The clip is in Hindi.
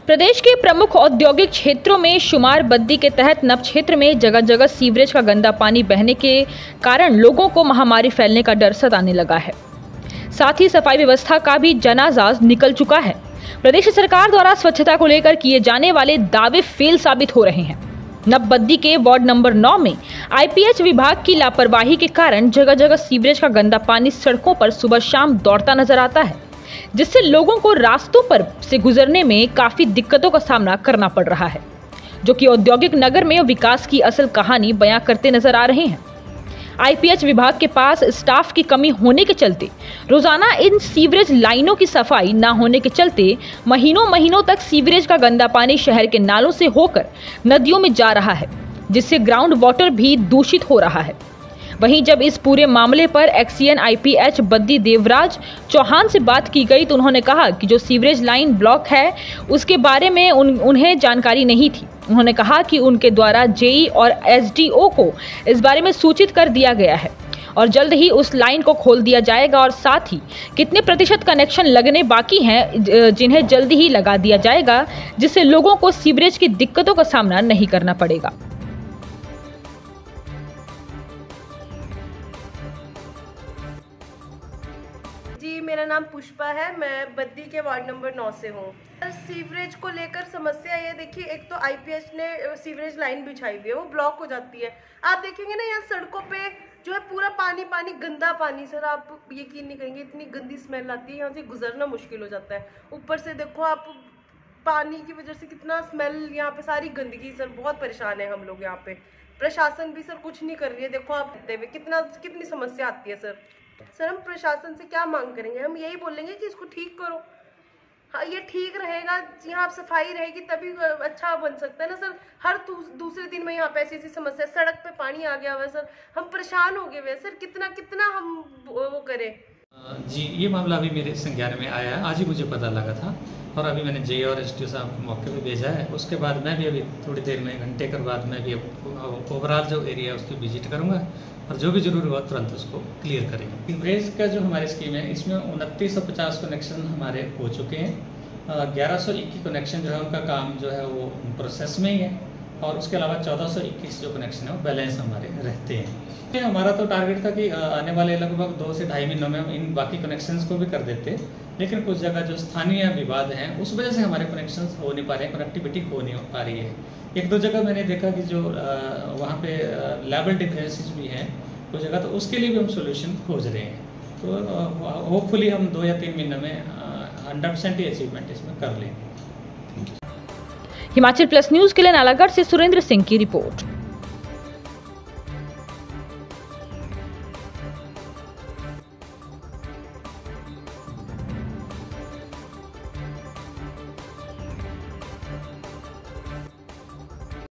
प्रदेश के प्रमुख औद्योगिक क्षेत्रों में शुमार बद्दी के तहत नब क्षेत्र में जगह जगह सीवरेज का गंदा पानी बहने के कारण लोगों को महामारी फैलने का डर सताने लगा है। साथ ही सफाई व्यवस्था का भी जनाजा निकल चुका है। प्रदेश सरकार द्वारा स्वच्छता को लेकर किए जाने वाले दावे फेल साबित हो रहे हैं। नब बद्दी के वार्ड नंबर 9 में आईपीएच विभाग की लापरवाही के कारण जगह जगह सीवरेज का गंदा पानी सड़कों पर सुबह शाम दौड़ता नजर आता है, जिससे लोगों को रास्तों पर से गुजरने में काफी दिक्कतों का सामना करना पड़ रहा है, जो कि औद्योगिक नगर में विकास की असल कहानी बयां करते नजर आ रहे हैं। आईपीएच विभाग के पास स्टाफ की कमी होने के चलते रोजाना इन सीवरेज लाइनों की सफाई न होने के चलते महीनों महीनों तक सीवरेज का गंदा पानी शहर के नालों से होकर नदियों में जा रहा है, जिससे ग्राउंड वाटर भी दूषित हो रहा है। वहीं जब इस पूरे मामले पर एक्सीएन आईपीएच बद्दी देवराज चौहान से बात की गई तो उन्होंने कहा कि जो सीवरेज लाइन ब्लॉक है उसके बारे में उन्हें जानकारी नहीं थी। उन्होंने कहा कि उनके द्वारा जेई और एसडीओ को इस बारे में सूचित कर दिया गया है और जल्द ही उस लाइन को खोल दिया जाएगा और साथ ही कितने प्रतिशत कनेक्शन लगने बाकी हैं जिन्हें जल्द ही लगा दिया जाएगा, जिससे लोगों को सीवरेज की दिक्कतों का सामना नहीं करना पड़ेगा। जी, मेरा नाम पुष्पा है। मैं बद्दी के वार्ड नंबर 9 से हूँ। सीवरेज को लेकर समस्या ये देखिए, एक तो आईपीएच ने सीवरेज लाइन बिछाई हुई है, वो ब्लॉक हो जाती है। आप देखेंगे ना, यहाँ सड़कों पे जो है पूरा पानी पानी, गंदा पानी। सर आप यकीन नहीं करेंगे, इतनी गंदी स्मेल आती है, यहाँ से गुजरना मुश्किल हो जाता है। ऊपर से देखो आप, पानी की वजह से कितना स्मेल, यहाँ पे सारी गंदगी। सर बहुत परेशान है हम लोग यहाँ पे। प्रशासन भी सर कुछ नहीं कर रही है। देखो आप कितनी समस्या आती है। सर हम प्रशासन से क्या मांग करेंगे? हम यही बोलेंगे कि इसको ठीक करो। हाँ, ये ठीक रहेगा, यहाँ सफाई रहेगी तभी अच्छा बन सकता है ना सर। हर दूसरे दिन में यहाँ पे ऐसी समस्या, सड़क पे पानी आ गया हुआ है। सर हम परेशान हो गए हुए। सर कितना हम वो करें। जी, ये मामला अभी मेरे संज्ञान में आया है। आज ही मुझे पता लगा था और अभी मैंने जेई और एसडीओ साहब को मौके पे भेजा है। उसके बाद मैं भी अभी थोड़ी देर में, घंटे के बाद मैं भी ओवरऑल जो एरिया है उसकी विजिट करूँगा और जो भी जरूरी हुआ तुरंत उसको क्लियर करेंगे। सीवरेज का जो हमारी स्कीम है, इसमें 2950 कनेक्शन हमारे हो चुके हैं। 1121 कनेक्शन जो है उनका काम जो है वो प्रोसेस में ही है और उसके अलावा 1421 जो कनेक्शन है वो बैलेंस हमारे रहते हैं। हमारा तो टारगेट था कि आने वाले लगभग 2 से ढाई महीनों में हम इन बाकी कनेक्शंस को भी कर देते, लेकिन कुछ जगह जो स्थानीय विवाद हैं उस वजह से हमारे कनेक्शंस हो नहीं पा रहे हैं, कनेक्टिविटी हो नहीं पा रही है। 1-2 जगह मैंने देखा कि जो वहाँ पे लेवल डिफरेंसेस भी हैं कुछ जगह, तो उसके लिए भी हम सोल्यूशन खोज रहे हैं। तो होपफुली हम 2 या 3 महीनों में 100% ही अचीवमेंट इसमें कर लेंगे। हिमाचल प्लस न्यूज़ के लिए नालागढ़ से सुरेंद्र सिंह की रिपोर्ट।